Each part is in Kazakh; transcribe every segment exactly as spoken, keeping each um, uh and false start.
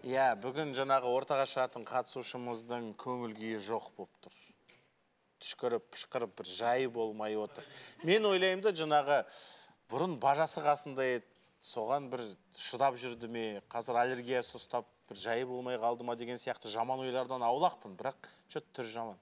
Иә, бүгін жаңағы ортаға шығатын қатысушымыздың көңіл күйі жоқ болып тұр. Түшкіріп, пішқырып, бір жайы болмай отыр. Мен ойлаймын да жаңағы бұрын бажасы қасында еді, соған бір шыдап жүрді ме, қазір аллергиясы ұстап, бір жайы болмай қалды ма деген сияқты жаман ойлардан аулақпын, бірақ что-то түр жаман.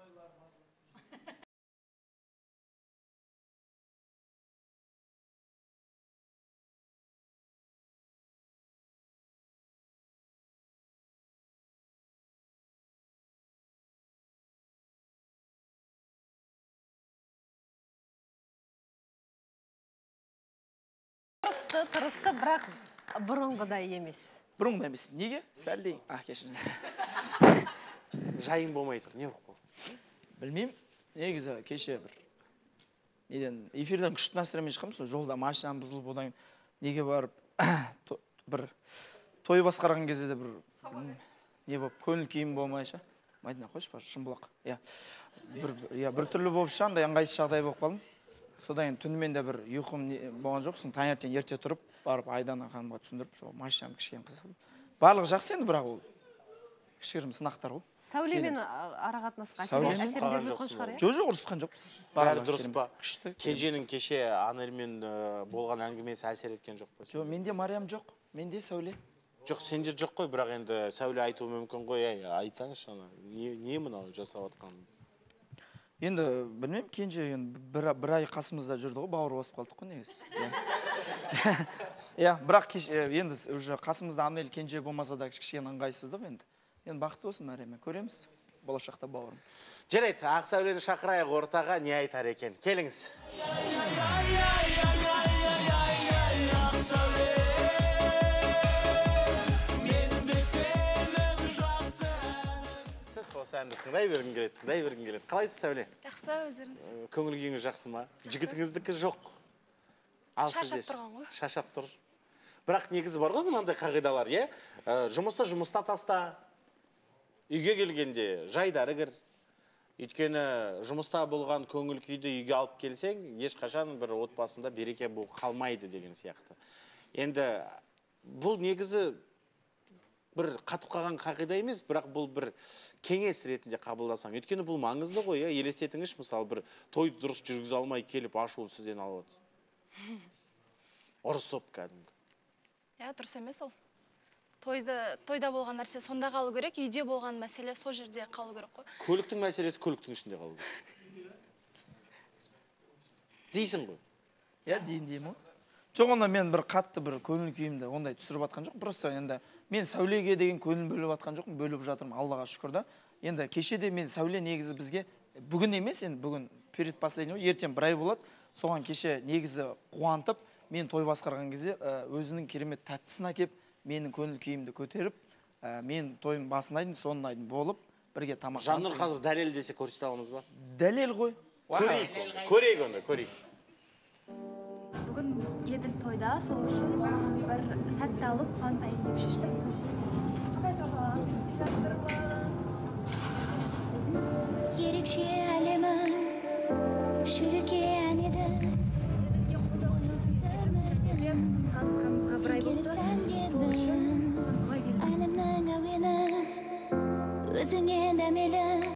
Тырысты, тырысты, бірақ бұрынғыдай емес. Бұрынғы емес. Неге? Сәл дейін. А, кешіріңіз. Жайың болмай тұр, не болып қалды? Білмеймін. Негізі кеше бір неден эфирден күшті нәрселермен шыққанмын, сол жолда машинам бұзылып, одан неге барып бір той басқарған кезде де бір не болып көңіл күйім болмайша. Майдана қойшы бар, Шымбұлақ. Иә. Бір иә, бір түрлі болып шыққандай ыңғайсыз жағдай болып қалдым. Содан түнімен де бір ұйқым болған жоқ, соң таңертең ерте тұрып, барып Айдана ханымға түсіндіріп, сол машинам кішкене қызып. Барлығы жақсы енді, бірақ ол кішігірім сынақтар ғой. Сәулемен арақатынасқа әсер беріп жатқан шығар, иә? Жоқ, жоқ, ұрысқан жоқпыз. Бәрі дұрыс па? Кенженің кеше Анельмен болған әңгімесі әсер еткен жоқ па? Жоқ, менде Мариям жоқ, менде Сәуле. Жоқ, сенде жоқ қой, бірақ енді Сәуле айтуы мүмкін ғой, айтсаңызшы, не мынау жасап атқанын? Енді білмеймін, Кенже бір ай қасымызда жүрді ғой, бауыр басып қалдық қой негізі. Иә, бірақ енді уже қасымызда Анель Кенже болмаса да кішкене ыңғайсыздық енді. Енді бақытты болсын Мариям, көреміз болашақта бауырым. Жарайды, Ақ Сәулені шақырайық ортаға, не айтар екен? Келіңіз. Осы әнді тыңдай бергім келеді, тыңдай бергім келеді. Қалайсыз, Сәуле? Жақсы, өздеріңіз. Көңіл күйіңіз жақсы ма? Жігітіңіздікі жоқ. Шашап тұрған ғой. Шашап тұр. Бірақ негізі бар ғой мынандай қағидалар, е? Жұмысты жұмыста таста, үйге келгенде жайдары кір. Өйткені жұмыста болған көңіл күйді үйге алып келсең, ешқашан бір отбасында береке болып қалмайды деген сияқты. Енді бұл негізі бір қатып қалған қағида емес, бірақ бұл бір кеңес ретінде қабылдасаң. Өйткені бұл маңызды ғой, елестетіңіз, мысалы бір тойды дұрыс жүргізе алмай келіп ашуын сізден алып отырсыз. Ұрысып кәдімгі. Иә, дұрыс емес ол. Тойда болған нәрсе сонда қалу керек, үйде болған мәселе сол жерде қалу керек қой. Көліктің мәселесі көліктің ішінде қалу керек. Дейсің ғой? Иә, дейін деймін ғой. Жоқ, онда мен бір қатты бір көңіл күйімді ондай түсіріп атқан жоқ. Просто енді мен Сәулеге деген көңіл бөліп атқан жоқпын, бөліп жатырмын, Аллаға шүкір да. Енді кешеде мен Сәуле негізі бізге бүгін емес, енді бүгін перед последний, ертең бір ай болады. Соған кеше негізі қуантып, мен той басқарған кезде өзінің керемет тәттісін әкеп, менің көңіл күйімді көтеріп, мен тойым басын айдың, соңын айдың болып, бірге тамақ. Жаннұр қазір дәлел десе көрсете аламыз ба? Дәлел ғой. Көрейік онда, көрейік онда, көрейік. Бүгін еділ тойда, сол үшін бір тәтті алып қуантайын деп шештім. Қандай тұрған? Шаттырма. Ерекше әлемін шүркен еді. Танысқанымызға бір ай болды. Әлемнің әуені өзіңе дәмелі.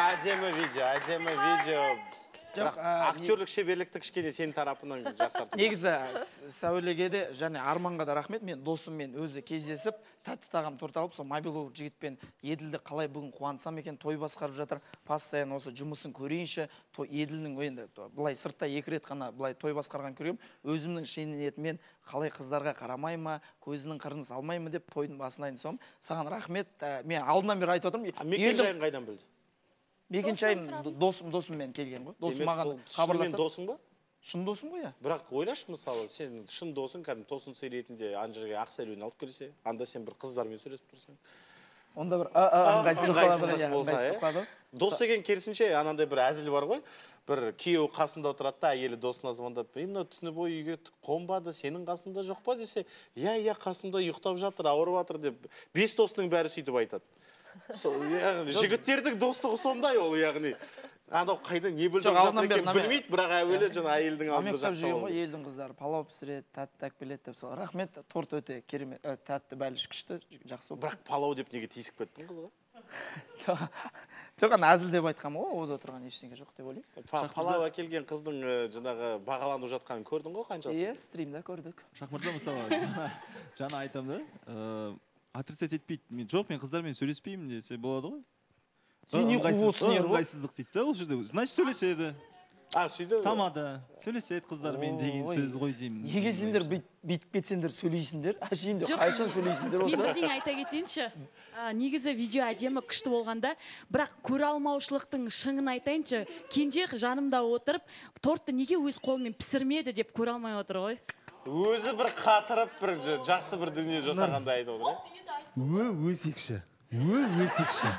әдемі видео, әдемі видео. Жоқ, Актерлік шеберлікті кішкене сенің тарапынан жақсарту. Негізі Сәулеге де және Арманға да рахмет. Мен досыммен өзі кездесіп, тәтті тағам торт алып, сол Мобилов жігітпен Еділді қалай бүгін қуантсам екен, той басқарып жатыр. Постоянно осы жұмысын көрейінші. Еділдің енді былай сыртта екі рет қана былай той басқарған көрем. Өзімнің шын ниетіммен қалай қыздарға қарамай ма, көзінің қырын салмай ма деп тойдың басына айын соң. Саған рахмет. Мен алдынан бері айтып отырмын. Мекен жайын қайдан білді? Мекен жайым досым досыммен келген ғой. Досым маған хабарласып. Досың ба? Шын досым ғой, я. Бірақ ойлашы, мысалы, сен шын досың, кәдімгі тосын сөйлейтінде ана жерге ақ сәлуін алып келсе, анда сен бір қыздармен сөйлесіп тұрсың. Онда бір ыңғайсыздық болса, дос деген керісінше анандай бір әзіл бар ғой. Бір күйеуі қасында отырады да, әйелі досына звондап, "Мына түні бойы үйге қонбады, сенің қасында жоқ па?" десе, "Иә, иә, қасымда ұйықтап жатыр, ауырып жатыр" деп, бес достың бәрі сөйтіп айтады. Жігіттердің достығы сондай ол, яғни анау қайда не білдіріп жатыр екен білмейді, бірақ әуелі жаңа әйелдің алдында жақтап жүрген ғой. Елдің қыздары палау пісіреді, тәтті әкеледі деп. Рахмет, торт өте керемет, тәтті бәліш күшті, жақсы. Бірақ палау деп неге тиісіп кеттің қызға? Жоқ, ана әзіл деп айтқам ғой, ода отырған ештеңе жоқ деп ойлаймын. Палау әкелген қыздың жаңағы бағаланып жатқанын көрдің ғой қаншалықты? Иә, стримда көрдік. Шахмырза, мысалы, жаңа айтам да, отрицать етпейді. Жоқ, мен қыздармен сөйлеспеймін десе болады ғой. Сен не қуып отырсың ер ғой? Ыңғайсыздық дейді да, ол жерде. Значит, сөйлеседі. А, сөйді. Тамада. Сөйлеседі қыздармен деген сөз ғой деймін. Неге сендер бүйтіп кетсеңдер сөйлейсіңдер? Әшейінде қайшан сөйлейсіңдер осы? Мен бірдеңе айта кетейінші. Негізі видео әдемі күшті болғанда, бірақ көре алмаушылықтың шыңын айтайыншы. Кенже жанымда отырып, тортты неге өз қолымен пісірмеді деп көре алмай отыр ғой. Өзі бір қатырып, бір жақсы бір дүние жасағандай айтып отыр. Ө, өсекші. Ө, өсекші.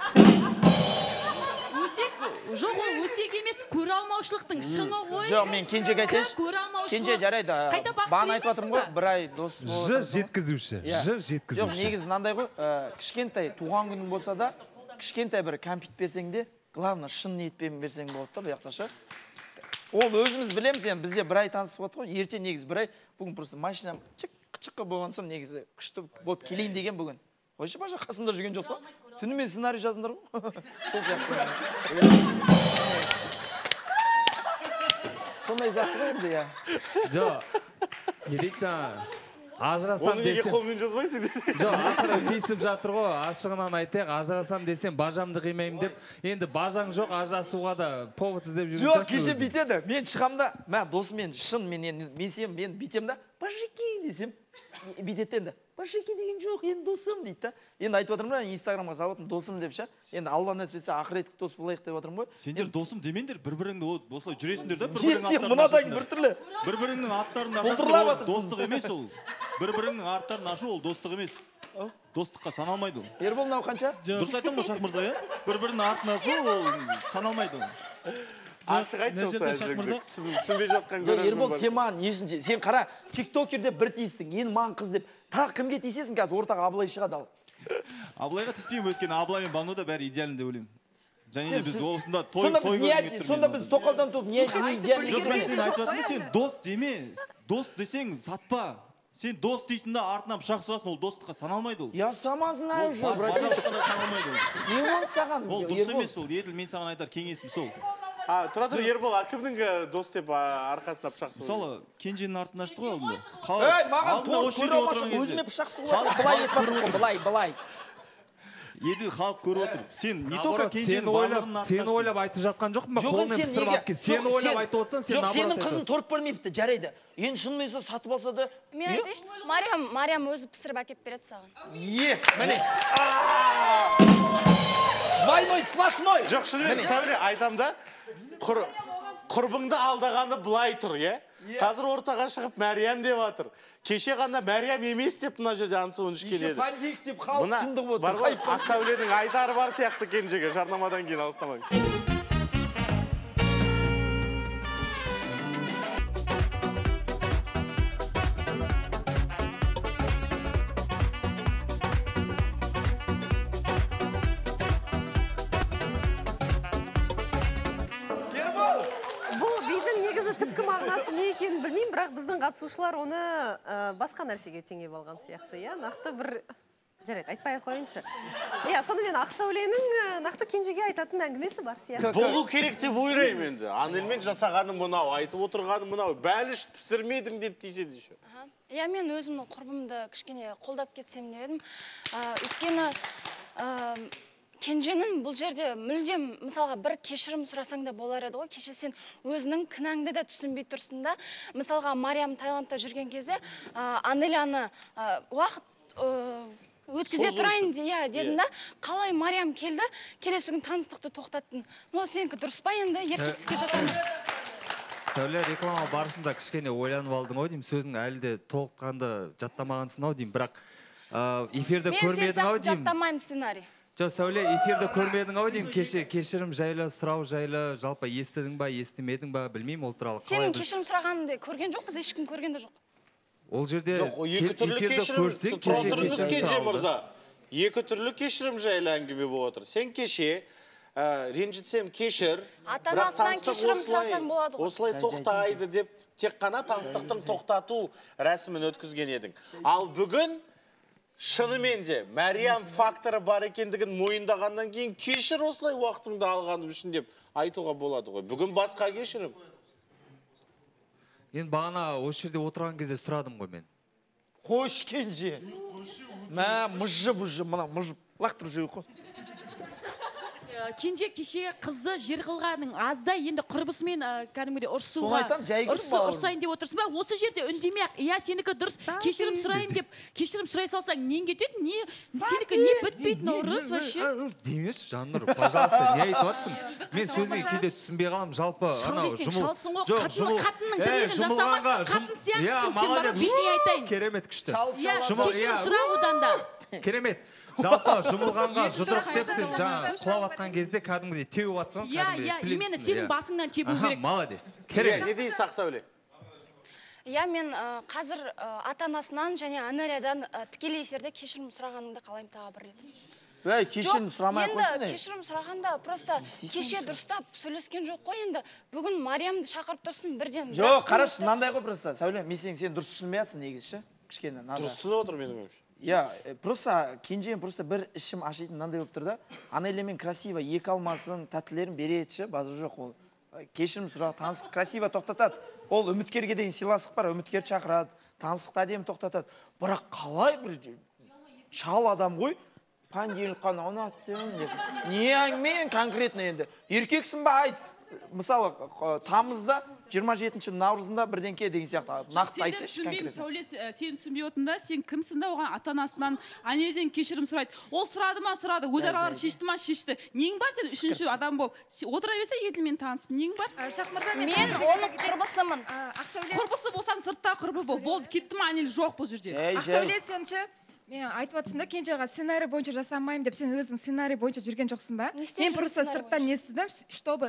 Өсек? Жоқ, ол өсек емес, көре алмаушылықтың шыңы ғой. Жоқ, мен Кенжеге айтайыншы. Көре алмаушылық. Кенже жарайды. Баған айтып отырмын ғой, бір ай дос болып. Жыр жеткізуші. Жыр жеткізуші. Жоқ, негіз мынандай ғой, кішкентай туған күнің болса да, кішкентай бір кәмпит берсең де, главное шын ниетпен берсең болады да, бұяқта ше. Ол өзіміз білеміз, енді бізде бір ай танысып отыр ғой. Ертең негіз бір ай, бүгін просто машинам чық-чыққа болған соң негізі күшті болып келейін деген бүгін. Қойшы бажа, қасымда жүрген жоқса, түнімен сценарий жазыңдар ғой. Сол сияқты. Сондай заты ғой енді, я. Жоқ, не дейді жаңа, ажырасам оны неге десем... қолмен жазбайсың десе? Жоқ, ақыры тесіп жатыр ғой, ашығынан айтайық, ажырасам десем, бажамды қимаймын деп, енді бажаң жоқ, ажырасуға да повод іздеп жүрген жоқ, кеше бүйтеді. Мен шығамда, мә досымен шын мен сен мен бүйтем да, бажеки десем, бүйтеді енді. Бажеки деген жоқ, енді досым дейді да. Енді айтып отырмын да, Инстаграмға салып отырмын досым деп ше. Енді Алла нәсіп етсе ақыреттік дос болайық деп отырмын ғой. Сендер досым демеңдер, бір-біріңді осылай жүресіңдер да, бір-біріңнің аттарын біртүрлі. Бір-біріңнің аттарын ашу достық емес ол. Бір-біріңнің аттарын ашу ол достық емес. Достыққа саналмайды ол. Ербол мынау қанша? Дұрыс айтам ғой Шахмырза, иә? Бір-бірінің атын ашу ол саналмайды ол. Ашық айтшы осы түсінбей жатқан көрермен бар. Ербол, сен маған несінше, сен қара, тиктокерде бір тиістің, енді маған қыз деп, тағы кімге тиісесің қазір ортаға Абылай шығады ал. Абылайға тиіспеймін, өйткені Абылай мен Бану да бәрі идеалын деп ойлаймын. Және біз осында той сонда біз не сонда біз тоқалдан туып не идеалын жоқ, мен сен айтып жатырмын, сен дос деме, дос десең сатпа. Сен дос дейсің да артынан пышақ сұғасың, ол достыққа саналмайды ол. Я сама знаю уже, братишка. Не он саған? Ол дос емес ол, Еділ, мен саған айтар кеңесім сол. А, тұра тұр, Ербол, кімнің дос деп арқасына пышақ сұғады? Мысалы, Кенженің артын ашты ғой алдында. Ей, маған торт көре алмашы, өзіме пышақ сұғады. Былай етіп отыр ғой, былай, былай. Еділ халық көріп отыр. Сен не только Кенженің барлығының артын сені ойлап айтып жатқан жоқпын ба? Қолмен пісіріп алып кел. Сені ойлап айтып отырсың, сен наоборот айтасың. Жоқ, сенің қызың торт бөлмейіпті, жарайды. Енді шынымен сол сатып алса да... Мен айтайыншы, Мариям, Мариям өзі пісіріп әкеп береді саған. Е, міне. Двойной, сплошной. Жоқ, шынымен, Сәуле, айтам да, құрбыңды алдағаны былай тұр, е? Қазір ортаға шығып Мәриям деп атыр. Кеше ғана Мәриям емес деп мына жерде аңсы он үш келеді. Еше пандик деп халық жындық отыр. Бар ғой, Ақсәуленің айтары бар сияқты Кенжеге, жарнамадан кейін алыстамаңыз. Не екенін білмеймін, бірақ біздің қатысушылар оны басқа нәрсеге теңеп алған сияқты, иә? Нақты бір Жарайды, айтпай ақ қойыңызшы. Иә, сонымен Ақсәуленің нақты кенжеге айтатын әңгімесі бар сияқты. Болу керек деп ойлаймын енді. Анелмен жасағаны мынау, айтып отырғаны мынау. Бәліш пісірмедің деп дейсе дейші. Иә, мен өзімнің құрбымды кішкене қолдап кетсем не едім. Өйткені кенженің бұл жерде мүлдем, мысалға, бір кешірім сұрасаң да болар еді ғой. Кеше сен өзінің кінәңді да түсінбей тұрсың да. Мысалға, Мариям Таиландта жүрген кезде Анеляны уақыт өткізе тұрайын дедім да, қалай Мариям келді, келесі күн таныстықты тоқтаттың. Но сенікі дұрыс па енді, еркекке жатамын. Сәуле, реклама барысында кішкене ойланып алдың ау деймін, сөзің әлі де толыққанды жаттамағансың ау деймін, бірақ эфирді көрмедің ау мен сен жаттамаймын сценарий. Жоқ, Сәуле, эфирді көрмедің ау деймін, кешірім жайлы, сұрау жайлы, жалпы естідің ба, естімедің ба, білмеймін ол туралы. Сенің кешірім сұрағаныңды көрген жоқпыз, ешкім көрген де жоқ. Ол жерде екі түрлі кешірім, тұрыңыз Кенже мырза. Екі түрлі кешірім жайлы әңгіме болып отыр. Сен кеше, ренжітсем кешір, бірақ таныстық осылай тоқтайды деп, тек қана таныстықтың тоқтату рәсімін өткізген едің. Ал бүгін, шынымен де, Мәриям факторы бар екендігін мойындағаннан кейін кешір осылай уақытымды алғаным үшін деп айтуға болады ғой. Бүгін басқа кешірім. Енді бағана осы жерде отырған кезде сұрадым ғой мен. Қош Кенже. Мә, мұжы-мұжы, мұна мұжы лақтырып жүріп қой. Кенже кеше қызды жер қылғаның азда енді құрбысымен кәдімгідей ұрсуға. Соны айтам, жайгірім бауырым. Ұрсайын деп отырсың ба? Осы жерде үндемей-ақ, иә, сенікі дұрыс, кешірім сұрайын деп, кешірім сұрай салсаң, нең кетеді? Не, сенікі не бітпейтін ұрыс вообще? Демеш, Жаннұр, пожалуйста, не айтып жатсың? Мен сөзге кейде түсінбей қалам, жалпы шал десең, шалсың ғой, қатынның тірлігін жасамаш, қатын сияқтысың, сен барып бетіне айтайын. Керемет күшті. Кешірім сұра одан да. Керемет. Жалпы жұмылғанға жұдырық деп сіз жаңа құлап атқан кезде кәдімгідей теуіп атсың ғой. Иә, иә, именно сенің басыңнан тебу керек. Молодец. Керек. Не дейсіз Ақсәуле? Иә, мен қазір ата-анасынан және Анелядан тікелей эфирде кешірім сұрағаныңды қалаймын тағы бір рет. Өй, кешірім сұрамай қойсын. Енді кешірім сұрағанда просто кеше дұрыстап сөйлескен жоқ қой енді. Бүгін Мариямды шақырып тұрсын бірден. Жоқ, қараш, мынандай ғой просто. Сәуле, мен сен дұрыс түсінбей жатсың негізі. Кішкене. Дұрыс түсініп отыр менің ойымша. Я, просто Кенжем просто бір ішім ашитын мынандай болып тұр да. Анелямен красиво екі алмасын, тәттілерін беретші, базы жоқ ол. Кешірім сұрақ, таныстық красиво тоқтатады. Ол үміткерге дейін сыйластық бар, үміткер шақырады, таныстық әдемі тоқтатады. Бірақ қалай бір шал адам ғой, понедельник қана ұнаттым деп. Не әңгіме конкретно енді. Еркексің ба айт. Мысалы, тамызда жиырма жетінші наурызында бірденке деген сияқты нақты айтсайшы конкретно. Сәуле, сен түсінбей отырсың да, сен кімсің да оған ата-анасынан, Анелядан кешірім сұрайды. Ол сұрады ма, сұрады, өз аралары шешті ма, шешті. Нең бар сен үшінші адам бол. Отыра берсе еділмен танысып, нең бар? Мен оның құрбысымын. Құрбысы болсан сыртта құрбы бол. Болды, кетті ма Анеля жоқ бұл жерде. Ақсәуле, сенші? Мен айтып атсың да, Кенжеға сценарий бойынша жасамаймын деп, сен өзің сценарий бойынша жүрген жоқсың ба? Мен просто сырттан естідім, чтобы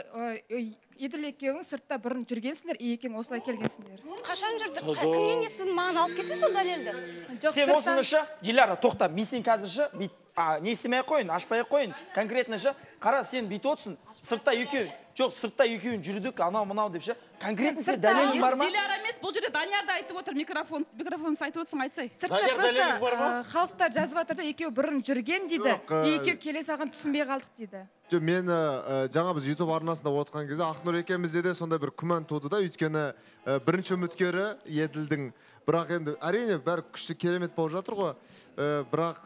Еділ екеуің сыртта бұрын жүргенсіңдер, и екеуің осылай келгенсіңдер. Қашан жүрдік? Кімнен естідің, маған алып кетсе сол дәлелді? Сен осынышы, Диляра, тоқта, мен сен қазірші, не істемей қойын, ашпай қойын, конкретно шы, қара сен бейт отсың, сыртта екеуің, жоқ, сыртта екеуін жүрдік, анау мынау деп ше. Конкретно сен дәлелің бар ма? Диляра емес, бұл жерде Данияр да айтып отыр, микрофон, микрофон айтып отырсың, айтсай. Сыртта просто халықтар жазып жатыр да, екеуі бұрын жүрген дейді, екеуі келе салған түсінбей қалдық дейді. Мен жаңа біз YouTube арнасында отқан кезде Ақнұр екеумізде де сондай бір күмән туды да, өйткені бірінші үміткері Еділдің, бірақ енді әрине бәрі күшті керемет болып жатыр ғой, бірақ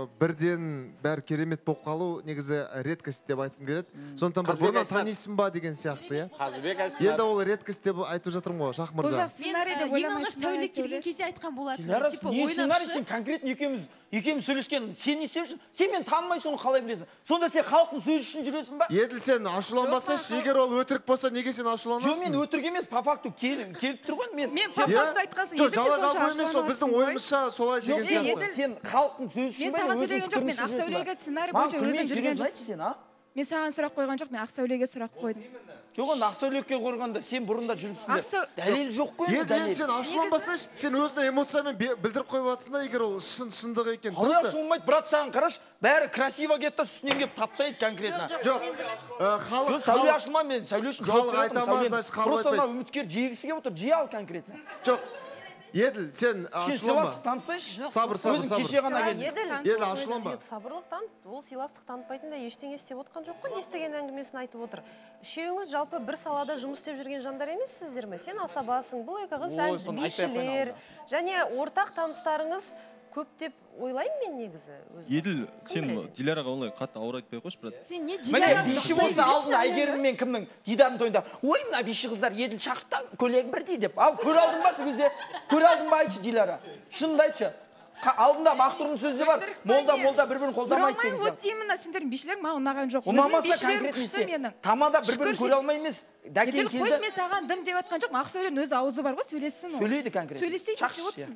бірден бәрі керемет болып қалу негізі редкость деп айтқым келеді. Сондықтан бір бұрыннан танисың ба деген сияқты, иә? Қазыбек Әсінат. Енді ол редкость деп айтып жатырмын ғой, Шах мырза. Мен ең алғаш Сәуле келген кезде айтқан болатын. Диляра, не сценарий, сен конкретно екеуміз екеуміз сөйлескен, сен не істеушін? Сен мен танымайсың, оны қалай білесің? Сонда сен халықтың сөзі үшін жүресің ба? Еділ, сен ашуланбасайшы, егер ол өтірік болса, неге сен ашуланасың? Жоқ, мен өтірік емес, по факту келіп тұр ғой. Мен по факту айтқансың, Еділ, жала жалпы емес, ол біздің ойымызша солай деген сияқты. Сен халықтың сөзі үшін ба, өзің пікірін жүресің ба? Ақсәулеге сценарий бойынша өзің жүрген жоқсың. Мен саған сұрақ қойған жоқ, мен Ақсәулеге сұрақ қойдым. Жоқ, онда Ақсәулеге қойғанда сен бұрында жүріпсіңдер. Дәлел жоқ қой енді дәлел. Сен ашуланбасайшы, сен өзіне эмоциямен білдіріп қойып жатсың да, егер ол шындық екен. Қалай ашуланбайды, брат, саған қараш, бәрі красиво кетті, үстінен келіп таптайды конкретно. Жоқ, жоқ, Сәуле ашылма, мен Сәуле үшін жауап айтамыз, просто ана үміткер жегісі келіп отыр, жей ал конкретно. Жоқ, Еділ, сен ашуланба. Сыйластық танысайшы. Сабыр, сабыр, Өзің сабыр. кеше ғана келдің. Еділ, Еділ, ашуланба. сабырлық танып, ол сыйластық танытпайтын да ештеңе істеп отқан жоқ қой, естіген әңгімесін айтып отыр. Үшеуіңіз жалпы бір салада жұмыс істеп жүрген жандар емессіздер ме? Сен асабасың, бұл екі қыз Ой, әнші, бұны айтпай ақ бишілер, және ортақ таныстарыңыз көп деп ойлаймын мен негізі. Еділ, сен Диляраға олай қатты ауыр айтпай қойшы, брат. Сен не Міне Диляраға биші болса алдында Әйгерім мен кімнің Дидардың тойында ой мына биші қыздар Еділ шақыртта көйлегін бірдей деп. Ал көре алдың ба сол кезде? Көре алдың ба айтшы Диляра? Шынымды айтшы. Алдында Мақтұрдың сөзі бар. Молда молда бір-бірін қолдамайды деген сияқты. От деймін, сендердің бишілерің маған ұнаған жоқ. Ұнамаса конкретнесе. Тамада бір-бірін көре алмай емес. Дәкен келді. Қойшы, мен саған дым деп жатқан жоқ. Ақсәулен өзі аузы бар ғой, сөйлессін ол. Сөйлейді конкрет. Сөйлесейді деп отырсың.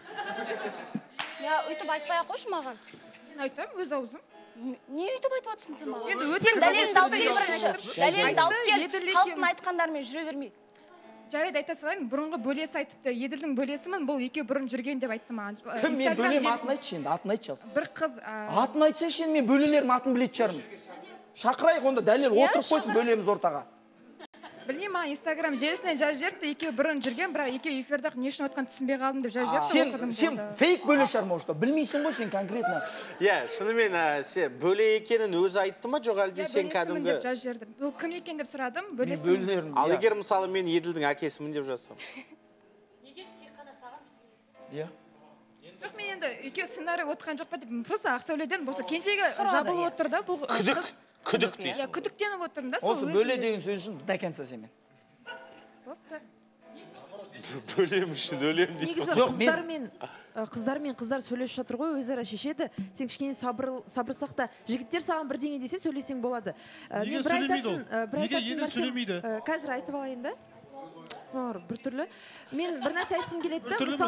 Я өйтіп айтпай ақ қойшы маған. Мен айтамын өз аузым. Не өйтіп айтып отырсың сен маған? Енді Сен дәлеліңді алып кел бірінші. Дәлеліңді алып кел. Еділ Халықтың айтқандарымен жүре бермей. Жарайды, айта салайын, бұрынғы бөлесі айтыпты, Еділдің бөлесімін, бұл екеу бұрын жүрген деп айтты маған. Кім мен бөлем атын айтшы енді, атын айтшы. Бір қыз... Атын айтсайшы енді, мен бөлелерім атын білетін шығармын. Шақырайық онда дәлел отырып қойсын бөлеміз ортаға. Білмеймін, маған Инстаграм желісінен жазып жіберіпті, екеуі бұрын жүрген, бірақ екеуі эфирде не үшін отқан түсінбей қалдым деп жазып жіберіпті. Сен сен фейк бөле шығар может, білмейсің ғой сен конкретно. Иә, шынымен сен бөле екенін өзі айтты ма, жоқ әлде сен кәдімгі? Бөлесімін деп жазып жібердім. Бұл кім екен деп сұрадым, бөлесімін. Ал егер мысалы мен Еділдің әкесімін деп жазсам? Неге тек қана саған бізге? Иә. Жоқ, мен енді екеуі сценарий отқан жоқ па деп, просто Ақсәуледен болса кенжеге жабылып отыр да, бұл қыз. Күдік дейсің. Күдіктеніп отырмын да. Осы бөле деген сөз үшін дәкенса семен. Бөлем үшін өлем дейсің. Негізі қыздар мен қыздар мен қыздар сөйлесіп жатыр ғой, өзара шешеді. Сен кішкене сабырсақ та, жігіттер саған бірдеңе десе сөйлесең болады. Неге сөйлемейді ол? Неге Еділ сөйлемейді? Қазір айтып алайын да. Бір түрлі. Мен бір нәрсе айтқым келеді да, мысалы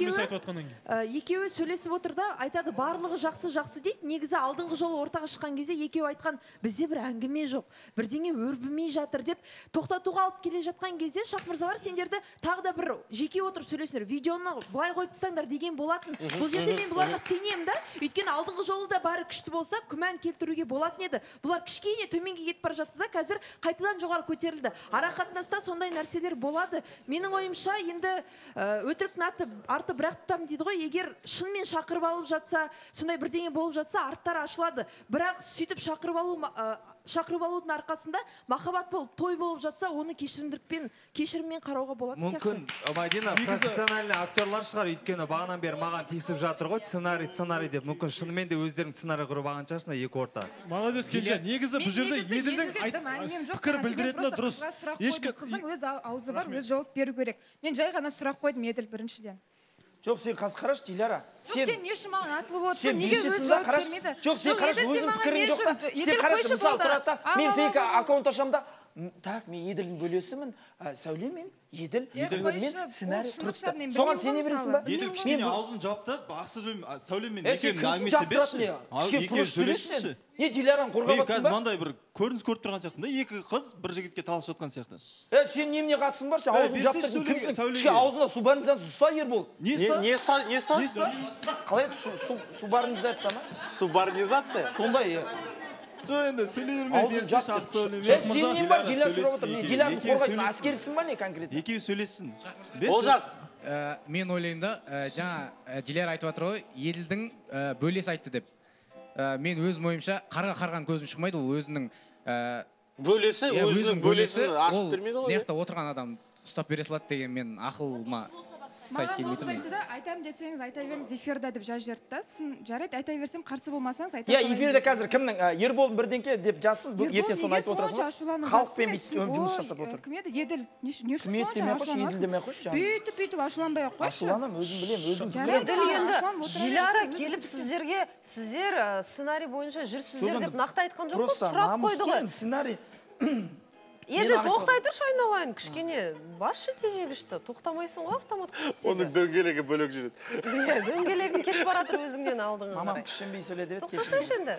екеуі екеуі сөйлесіп отыр да, айтады барлығы жақсы жақсы дейді. Негізі алдыңғы жолы ортаға шыққан кезде екеуі айтқан, бізде бір әңгіме жоқ, бірдеңе өрбімей жатыр деп тоқтатуға алып келе жатқан кезде Шақ мырзалар сендерді тағы да бір жеке отырып сөйлесіңдер, видеоны былай қойып тастаңдар деген болатын. Бұл жерде мен бұларға сенемін да, өйткені алдыңғы жолы да бәрі күшті болса, күмән келтіруге болатын еді. Бұлар кішкене төменге кетіп бара жатты да, қазір қайтадан жоғары көтерілді. Ара қатынаста сондай нәрселер болады. Менің ойымша енді өтіріктің арты бірақ тұтам дейді ғой, егер шынымен шақырып алып жатса, сондай бірдеңе болып жатса, арттары ашылады. Бірақ сөйтіп шақырып алу шақырып алудың арқасында махаббат болып, той болып жатса, оны кешірімділікпен, кешіріммен қарауға болады сияқты. Мүмкін, Мадина, профессиональный актерлар шығар, өйткені бағанан бері маған тиісіп жатыр ғой, сценарий, сценарий деп. Мүмкін шынымен де өздерінің сценарий құрып алған шығарсың екі орта. Молодец, Кенже. Негізі бұл жерде Еділдің пікір білдіретіні дұрыс. Қыздың өз аузы бар, өз жауап беру керек. Мен жай ғана сұрақ қойдым Еділ біріншіден. Жоқ, сен қазір қарашы, Диляра. Жоқ, сен не үшін маған атылып отырсың? Сен бишісің да, қарашы. Жоқ, сен қарашы, өзің пікірің жоқ та. Сен қарашы, мысалы тұрады да, мен фейк аккаунт ашамда, так, мен Еділдің бөлесімін, Сәуле мен Еділ, мен сценарий құрыпты. Соған сене бересің ба? Еділ кішкене аузын жапты, Сәуле мен екеуінің әңгімесі берші. Екеуі сөйлесші. Не, Диляраны қорғап атсың ба? Қазір мынандай бір көрініс көріп тұрған сияқтымын да, екі қыз бір жігітке таласып жатқан сияқты. Е, сен неміне қатысың бар, сен аузын жаптырдың, кімсің? Кішке аузына су барыныздан ұста Ербол. Не ұста? Не ұста? Қалай субарнизация ма? Субарнизация? Сондай, е. Жоқ, енді сөйлей бермей берші Ақсәуле. Сен нем бар, Диляр сұрап отыр, не Дилярны қорғайтын әскерісің ба не конкретно? Екеуі сөйлессін. Олжас. Мен ойлаймын да, жаңа Диляр айтып жатыр ғой, Еділдің бөлесі айтты деп. Мен өзім ойымша қарға қарған көзін шықмайды, ол өзінің бөлесі, өзінің бөлесін ашып бермейді ғой. Неқта отырған адам ұстап бере салады деген мен ақылыма сай келмейтін. Маған ол айтам десеңіз айта беріңіз эфирда деп жазып жіберді да. Жарайды, айта берсем қарсы болмасаңыз айта салайын. Иә, эфирде қазір кімнің Ерболдың бірдеңке деп жазсын, ертең соны айтып отырасың. Халықпен жұмыс жасап отыр. Кім еді? Еділ. Не үшін сонша ашуланасың? Еділ демей қойшы жаным. Бүйтіп бүйтіп ашуланбай ақ қойшы. Ашуланам, өзім білем, өзім Еділ енді Диляра келіп сіздерге, сіздер сценарий бойынша жүрсіздер деп нақты айтқан жоқ қой, сұрақ қойды ғой. Сценарий. Енді тоқтай тұршы айналайын, кішкене басшы тежегішті, тоқтамайсың ғой автомат қысып тегі. Оның дөңгелегі бөлек жүреді. Иә, дөңгелегін кетіп баратыр өзіңнен алдыңғы қарай. Мамам кішкенбей сөйледі еді, тоқтасайшы енді.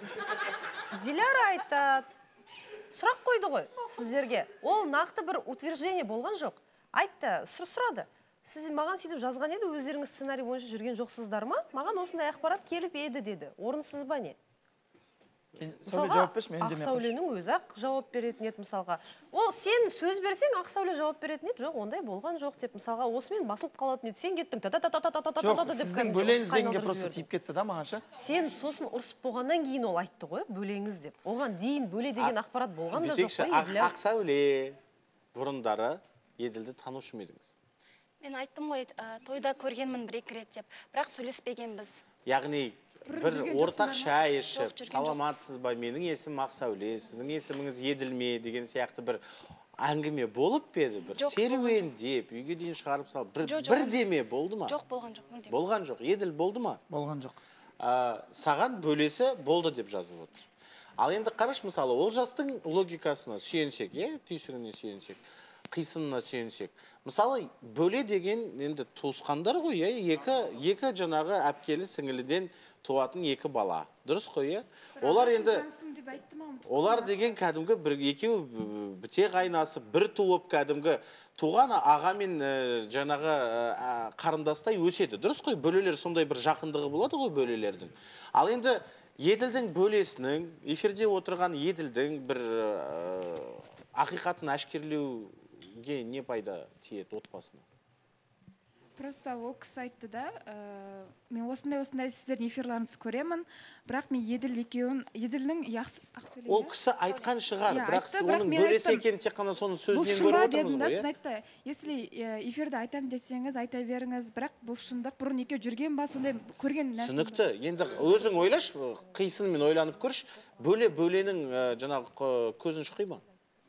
Диляра айтады, сұрақ қойды ғой сіздерге. Ол нақты бір утверждение болған жоқ. Айтты, сұрады. Сіз маған сөйтіп жазған еді, өздеріңіз сценарий бойынша жүрген жоқсыздар ма? Маған осындай ақпарат келіп еді деді. Орынсыз ба не? Мысалға, Ақсәуленің өзі ақ жауап беретін еді мысалға. Ол сен сөз берсең, Ақсәуле жауап беретін еді, жоқ, ондай болған жоқ деп мысалға, осымен басылып қалатын еді. Сен кеттің, та-та-та-та-та-та-та-та-та жоқ, сіздің бөлеңізден просто тиіп кетті да мағанша. Сен сосын ұрысып болғаннан кейін ол айтты ғой, бөлеңіз деп. Оған дейін бөле деген ақпарат болған да жоқ қой. Ақсәуле бұрындары Еділді танушы ма едіңіз? Мен айттым ғой, тойда көргенмін бір-екі рет деп, бірақ сөйлеспегенбіз. Яғни бір ортақ шай ішіп, саламатсыз ба, менің есімім Ақсәуле, сіздің есіміңіз Еділ ме деген сияқты бір әңгіме болып беді, бір серуен деп, үйге дейін шығарып салып, бір деме болды ма? Жоқ, болған жоқ, мүлдем. Болған жоқ, Еділ болды ма? Болған жоқ. Саған бөлесі болды деп жазып отыр. Ал енді қараш, мысалы, ол жастың логикасына сүйенсек, түйсігіне сүйенсек, қисынына сүйенсек. Мысалы, бөле деген енді туысқандар ғой, екі жаңағы әпкелі сіңіліден туатын екі бала. Дұрыс қой, олар енді олар деген кәдімгі екеу біте қайнасып, бір туып кәдімгі туған аға мен жаңағы қарындастай өседі. Дұрыс қой, бөлелер сондай бір жақындығы болады ғой бөлелердің. Ал енді Еділдің бөлесінің, эфирде отырған Еділдің бір ақиқатын әшкерлеуге не пайда тиеді отбасына? Просто ол кісі айтты да, мен осындай-осындай сіздердің эфирларыңызды көремін, бірақ мен Еділ екеуін, Еділдің Ақсәуле. Ол кісі айтқан шығар, бірақ оның бөлесі екен тек қана соның сөзінен көріп отырмыз ғой. Сіз айтты, если эфирді айтам десеңіз, айта беріңіз, бірақ бұл шындық бұрын екеу жүрген ба, сондай көрген нәрсе. Түсінікті. Енді өзің ойлаш, қисынмен ойланып көрш, бөле бөленің жаңағы көзін шұқи ма?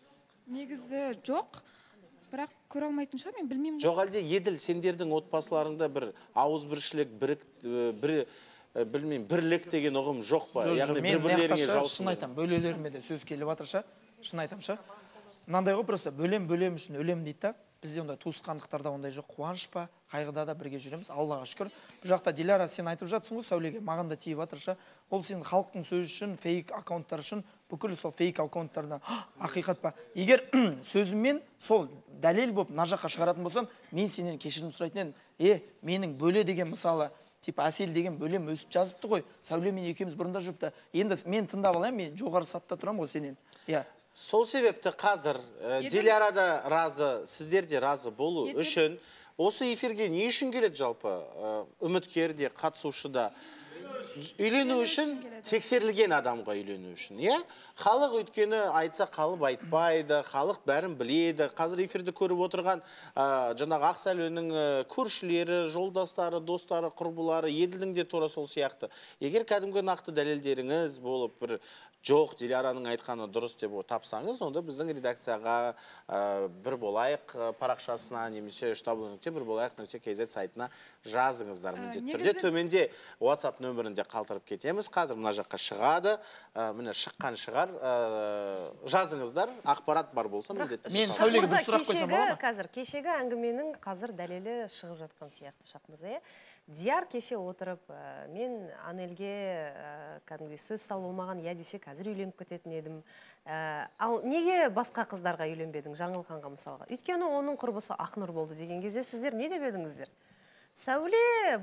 Негізі жоқ. Бірақ көре алмайтын шығар, мен білмеймін. Жоқ, әлде Еділ, сендердің отбасыларыңда бір ауызбіршілік, бір білмеймін, бірлік деген ұғым жоқ па? Яғни бір-бірлеріңе жаусын. Шын айтам, бөлелеріме де сөз келіп жатырша, шын айтамша. Мынандай ғой, просто бөлем бөлем үшін өлем дейді да. Бізде ондай туысқандықтарда ондай жоқ, қуаныш па, қайғыда да бірге жүреміз, Аллаға шүкір. Бұл жақта Диляра, сен айтып жатсың ғой, Сәулеге, маған да тиіп жатырша. Ол сен халықтың сөзі үшін, фейк аккаунттар үшін, бүкіл сол фейк аккаунттарда ақиқат па. Егер сөзіммен сол дәлел болып мына жаққа шығаратын болсам, мен сенен кешірім сұрайтын едім. Е, менің бөле деген мысалы, типа Әсел деген бөлем өсіп жазыпты ғой. Сәуле мен екеуміз бұрында жүріпті. Енді мен тыңдап алайын, мен жоғары сатта тұрамын ғой сенен. Иә. Сол себепті қазір Диляра да разы, сіздер де разы болу үшін осы эфирге не үшін келеді жалпы? Үміткер де, қатысушы да. Үйлену үшін тексерілген адамға үйлену үшін. Халық өйткені айтса қалып айтпайды, халық бәрін біледі. Қазір эфирді көріп отырған жаңағы Ақсәуленің көршілері, жолдастары, достары, құрбылары, Еділдің де тура сол сияқты. Егер кәдімгі нақты дәлелдеріңіз болып бір жоқ, Диляраның айтқаны дұрыс деп тапсаңыз, онда біздің редакцияға бір болайық парақшасына, немесе штаб нүкте бір болайық нүкте кз сайтына жазыңыздар міндетті түрде. Төменде WhatsApp нөмірінде қалтырып кетеміз. Қазір мына жаққа шығады, міне шыққан шығар. Жазыңыздар, ақпарат бар болса міндетті. Мен Сәулеге бір сұрақ қойсам болады ма? Қазір кешегі әңгіменің қазір дәлелі шығып жатқан сияқты шақмыз. Дияр кеше отырып, мен Анельге кәдімгі сөз салып болмаған, я десе қазір үйленіп кететін едім. Ал неге басқа қыздарға үйленбедің, Жаңылханға мысалға? Өйткені оның құрбысы Ақнұр болды деген кезде сіздер не деп едіңіздер? Сәуле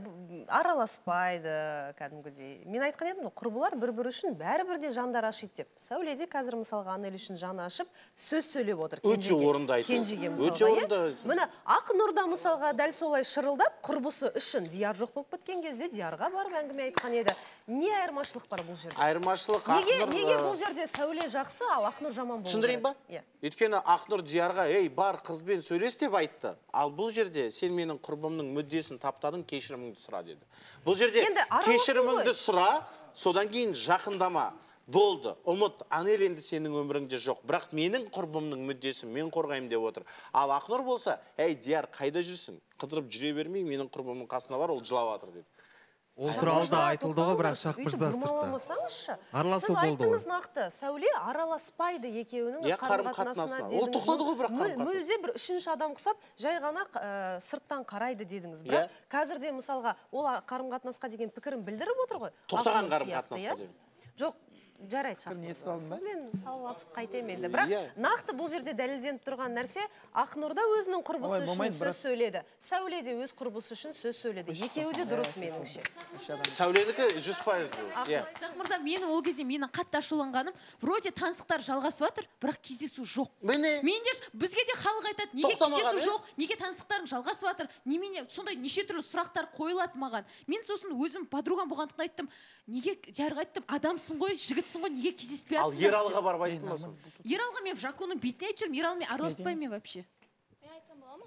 араласпайды кәдімгідей. Мен айтқан едім, құрбылар бір-бір үшін бәрі-бірде жандар ашиды деп. Сәуле де қазір мысалға Анель үшін жаны ашып, сөз сөйлеп отыр. Өте орынды айту. Өте орынды. Міне, Ақнұрда мысалға дәл солай шырылдап, құрбысы үшін Дияр жоқ болып кеткен кезде Диярға барып әңгіме айтқан еді. Не айырмашылық бар бұл жерде? Айырмашылық Ақнұр... Неге бұл жерде Сәуле жақсы, ал Ақнұр жаман болды? Түсіндірейін ба? Өйткені Ақнұр Диярға, ей, бар қызбен сөйлес деп айтты. Ал бұл жерде сен менің құрбымның мүддесін таптадың, кешіріміңді сұра деді. Бұл жерде кешіріміңді сұра, содан кейін жақындама. Болды, ұмыт, Анель енді сенің өміріңде жоқ. Бірақ менің құрбымның мүддесін мен қорғаймын деп отыр. Ал Ақнұр болса, әй, Дияр, қайда жүрсің? Қыдырып жүре бермей, менің құрбымның қасына бар, ол жылап жатыр деді. Ол туралы да айтылды ғой, бірақ шақ бұрмаламасаңызшы. Араласу сіз болды айттыңыз нақты, Сәуле араласпайды екеуінің қарым-қатынасына ол тоқтады ғой, бірақ қарым-қатынасына. Мүлде бір үшінші адам құсап, жай ғана сырттан қарайды дедіңіз. Бірақ қазірде мысалға ол қарым-қатынасқа деген пікірін білдіріп отыр ғой. Тоқтаған қарым-қатынасқа деген. Жоқ, жарайды Шахмырза. Сізбен салғасып қайтайын енді. Бірақ нақты бұл жерде дәлелденіп тұрған нәрсе, Ақнұрда өзінің құрбысы үшін сөз сөйледі. Сәуле де өз құрбысы үшін сөз сөйледі. Екеуі де дұрыс меніңше. Сәуледікі жүз пайыз дұрыс. Шахмырза, менің ол кезде менің қатты ашуланғаным, вроде таныстықтар жалғасып жатыр, бірақ кездесу жоқ. Міне. Менде бізде де халық айтады, неге кездесу жоқ, неге таныстықтарың жалғасып жатыр, немене сондай неше түрлі сұрақтар қойылады маған. Мен сосын өзім подругам болғандықтан айттым, неге Диарға айттым, адамсың ғой, жігітсің ғой, неге кездеспей жатсың? Ал Ералыға барып айттың ба соны? Ералыға мен Жаконың бетіне айтып жүрмін, Ералмен араласпаймын мен вообще. Мен айтсам бола ма?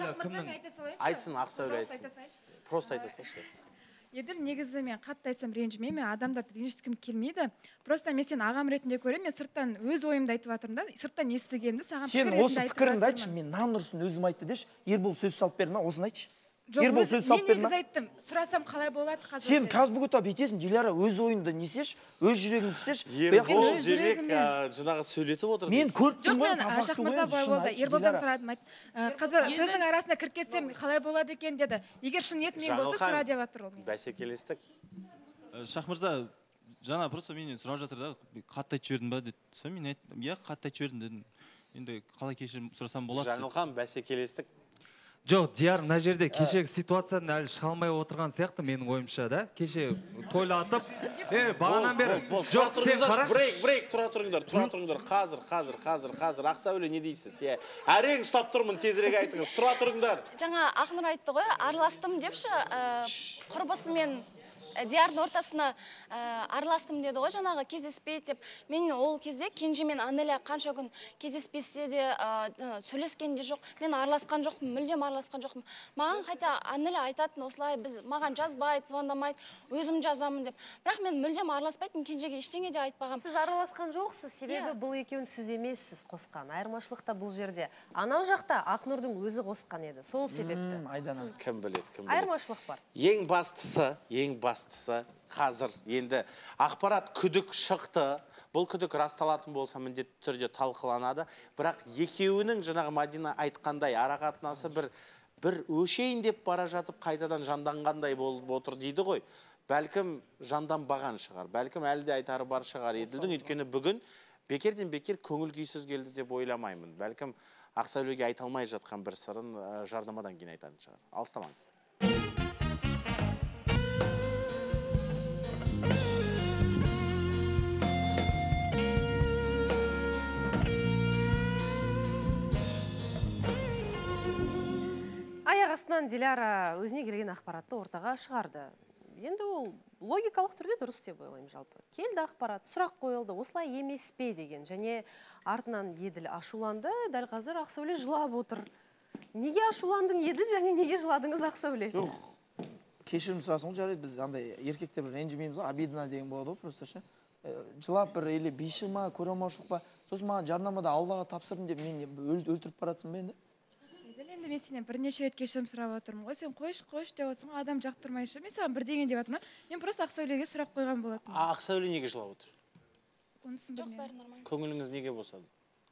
Жоқ, айтсын, Ақсәуле айтсын. Просто айта салшы. Еділ, негізі мен қатты айтсам ренжімеймін, мен адамдарды ренжіткім келмейді. Просто мен сен ағам ретінде көремін, мен сырттан өз ойымды айтып жатырмын да, сырттан естігенді саған пікір ретінде айтып жатырмын. Сен осы пікіріңді айтшы, мен нан ұрысын өзім айтты деші, Ербол сөз салып берді ма, осыны айтшы. Жоқ, мен негіз айттым, сұрасам қалай болады қазір. Сен қазір бүгін тап етесің, Диляра өз ойынды несеш, өз жүрегіңді істеш. Ербол жүрек жаңағы сөйлетіп отыр. Мен көрттім ғой, тафақты ойын. Ерболдан сұрадым, айт. Қызы, сөздің арасына кіріп кетсем қалай болады екен деді. Егер шын ниетімен болса, сұра деп жатыр ол. Бәсекелестік. Шахмырза, жаңа просто менен сұрап жатыр да, қатты айтып жібердің ба деді. Мен айттым, иә, қатты айтып жібердім дедім. Енді қалай кешірім сұрасам болады? Жаңылхан, бәсекелестік. Жоқ, Дияр, мына жерде кешегі ситуациядан әлі шыға алмай отырған сияқты менің ойымша да. Кеше тойлатып, е, бағанан бері. Жоқ, сен қарашы. Брейк, брейк, тұра тұрыңдар, тұра тұрыңдар. Қазір, қазір, қазір, қазір. Ақсәуле не дейсіз? Әрең ұстап тұрмын, тезірек айтыңыз. Тұра тұрыңдар. Жаңа Ақнұр айтты ғой, араластым депші, құрбысымен Диярдың ортасына араластым деді ғой, жаңағы кездеспейді деп. Мен ол кезде Кенже мен Анеля қанша күн кездеспесе де, сөйлескен де жоқ. Мен араласқан жоқпын, мүлдем араласқан жоқпын. Маған қайта Анеля айтатын осылай, біз маған жазбайды, звондамайды, өзім жазамын деп. Бірақ мен мүлдем араласпайтын, Кенжеге ештеңе де айтпағам. Сіз араласқан жоқсыз, себебі бұл екеуін сіз емессіз қосқан. Айырмашылықта бұл жерде. Анау жақта Ақнұрдың өзі қосқан еді. Сол себепті. Кім біледі, кім біледі. Айырмашылық бар. Ең бастысы, ең бастысы қазір енді ақпарат күдік шықты. Бұл күдік расталатын болса міндетті түрде талқыланады. Бірақ екеуінің жаңағы Мадина айтқандай арақатынасы бір бір өшейін деп бара жатып қайтадан жанданғандай болып отыр дейді ғой. Бәлкім жанданбаған шығар. Бәлкім әлі де айтары бар шығар Еділдің. Өйткені бүгін бекерден бекер көңіл күйсіз келді деп ойламаймын. Бәлкім Ақсәулеге айта алмай жатқан бір сырын жарнамадан кейін айтатын шығар. Алыстамаңыз. Аяқ астынан Диляра өзіне келген ақпаратты ортаға шығарды. Енді ол логикалық түрде дұрыс деп ойлаймын жалпы. Келді ақпарат, сұрақ қойылды, осылай емес пе деген. Және артынан Еділ ашуланды, дәл қазір Ақсәуле жылап отыр. Неге ашуландың Еділ және неге жыладыңыз Ақсәуле? Жоқ, кешірім сұрасың жарайды, біз андай еркекте бір ренжімейміз ғой, обидно деген болады ғой, просто ше. Жылап бір или биші ма, көремаушылық па, сосын маған жарнамада Аллаға тапсырдым деп мен өлтіріп баратсың ба енді? Енді мен сенен бірнеше рет кешірім сұрап отырмын ғой, сен қойш, қойш деп отырсың, адам жақтырмайшы. Мен саған бірдеңе деп отырмын. Мен просто Ақсәулеге сұрақ қойған болатынмын. Ақсәуле неге жылап отыр? Онысын білмеймін. Көңіліңіз неге босады?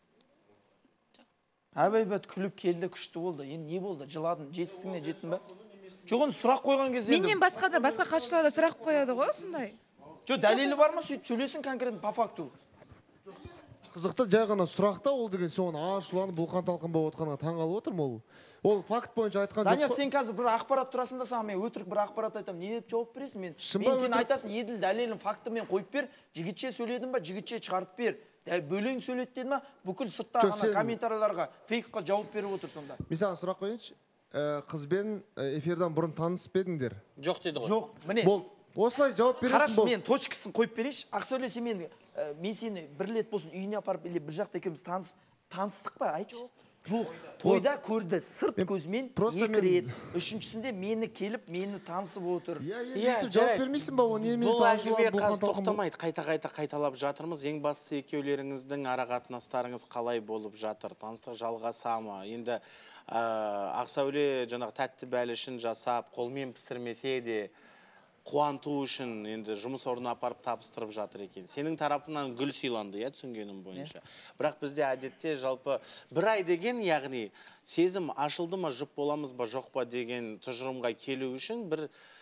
Әбәйбәт күліп келді, күшті болды. Енді не болды? Жыладың, жетістігіне жеттің ба? Жоқ, оны сұрақ қойған кезде. Менен басқа да басқа қатысушылар да сұрақ қояды ғой, осындай. Жоқ, дәлелі бар ма? Сөйтіп сөйлесін конкретно по факту. Қызықты жай ғана сұрақта ол деген соны ашуланып бұлқан талқан болып отқанға таңғалып отырмын ол. Ол факт бойынша айтқан жоқ. Данияр, сен қазір бір ақпарат тұрасың да саған мен өтірік бір ақпарат айтамын. Не деп жауап бересің мен? Мен сен айтасың, Еділ дәлелін фактымен қойып бер, жігітше сөйледің ба, жігітше шығарып бер. Бөлең сөйлет деді ма, бүкіл сыртта ғана комментарияларға фейкқа жауап беріп отыр сонда. Мен саған сұрақ қойыншы. Қызбен эфирдан бұрын танысып едіңдер? Жоқ деді ғой. Жоқ, міне. Осылай жауап бересің бол. Қараш, мен точкасын қойып берейінші. Ақсәуле, сен мен мен сені бір рет болсын үйіне апарып, или бір жақта екеуміз таныстық па, айтшы? Жоқ, тойда көрді сырт көзімен екі рет. Үшіншісінде мені келіп, мені танысып отыр. Жауап бермейсің ба, оны емес бұл әңгіме қазір тоқтамайды, қайта-қайта қайталап жатырмыз. Ең бастысы екеулеріңіздің арақатынастарыңыз қалай болып жатыр? Таныстық жалғаса ма? Енді Ақсәуле жаңағы тәтті бәлішін жасап, қолмен пісірмесе де қуанту үшін енді жұмыс орнына апарып табыстырып жатыр екен. Сенің тарапынан гүл сыйланды, я түсінгенім бойынша. Бірақ бізде әдетте жалпы бір ай деген, яғни сезім ашылды ма, жұп боламыз ба, жоқ па деген тұжырымға келу үшін бір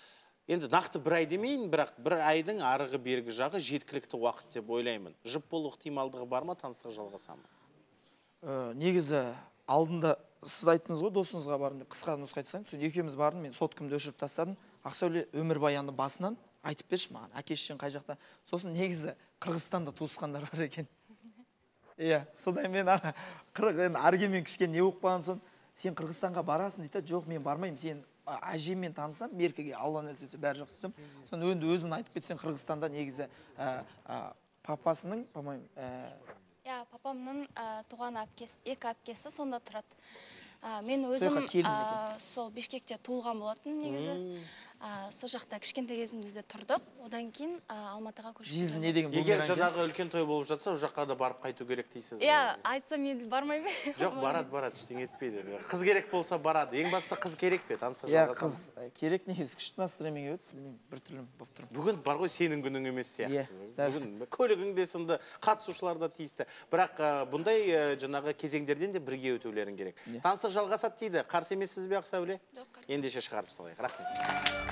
енді нақты бір ай демейін, бірақ бір айдың арғы бергі жағы жеткілікті уақыт деп ойлаймын. Жұп болу ықтималдығы бар ма, таныстық жалғаса ма? Ә, негізі алдында сіз айттыңыз ғой, досыңызға барын деп қысқа нұсқа айтсам, сосын екеуміз барын, мен соткамды өшіріп тастадым. Ақсәуле өмірбаянды басынан айтып берші маған, әке-шешең қай жақта. Сосын негізі Қырғызстанда туысқандар бар екен. Иә, содан мен аргенмен кішкене не болып қалған соң, сен Қырғызстанға барасың дейді, жоқ мен бармаймын, сен әжеммен танысам, меркеге Алла нәсіп етсе бәрі жақсы. Сосын өнді өзін айтып кетсең, Қырғызстанда негізі папасының, по-моему, иә, папамның туған әпкесі, екі әпкесі сонда тұрады. Мен өзім сол Бишкекте туылған болатын негізі. Сол жақта кішкентай кезімізде тұрдық, одан кейін Алматыға көшіп келдім. Егер жаңағы үлкен той болып жатса, ол жаққа да барып қайту керек дейсіз. Иә, айтса мен бармаймын. Жоқ, барады, барады, ештеңе етпейді. Қыз керек болса барады. Ең бастысы қыз керек пе? Таныстық иә, жалғасамыз. қыз керек негізі, күшті настроениемен өтіп, білмеймін, бір түрлі болып тұрмын. Бүгін бар ғой сенің күнің емес сияқты. Иә, Бүгін көлігің де сынды, қатысушылар да тиісті. Бірақ бұндай жаңағы кезеңдерден де бірге өтулерің керек. Таныстық жалғасады дейді. Қарсы емессіз бе, Ақсәуле? Жоқ, қарсы. Ендеше шығарып салайық. Рахмет.